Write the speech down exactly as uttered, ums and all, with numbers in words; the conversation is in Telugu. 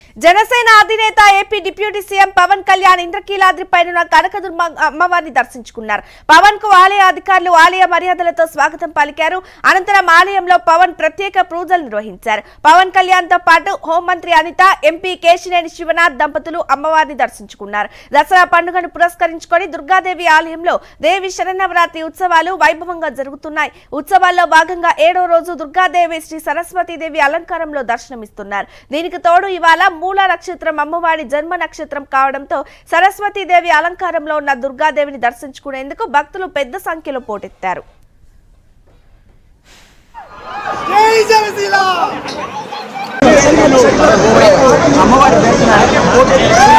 జనసేన అధినేత AP deputy CM Pawan Kalyan Indrakeeladri పైన కనకదుర్గ అమ్మవారిని దర్శించుకున్నారు. పవన్ కు ఆలయ అధికారులు ఆలయ మర్యాదలతో స్వాగతం పలికారు. అనంతరం ఆలయంలో పవన్ ప్రత్యేక పూజలు నిర్వహించారు. పవన్ కళ్యాణ్ తో పాటు హోంమంత్రి అనిత, ఎంపీ కేశినేని శివనాథ్ దంపతులు అమ్మవారిని దర్శించుకున్నారు. దసరా పండుగను పురస్కరించుకొని దుర్గాదేవి ఆలయంలో దేవి శరన్నవరాత్రి ఉత్సవాలు వైభవంగా జరుగుతున్నాయి. ఉత్సవాల్లో భాగంగా ఏడో రోజు దుర్గాదేవి శ్రీ సరస్వతీదేవి అలంకారంలో దర్శనమిస్తున్నారు. దీనికి తోడు ఇవాళ మూల నక్షత్రం అమ్మవారి జన్మ నక్షత్రం కావడంతో సరస్వతీదేవి అలంకారంలో ఉన్న దుర్గాదేవిని దర్శించుకునేందుకు భక్తులు పెద్ద సంఖ్యలో పోటెత్తారు. అమ్మవారి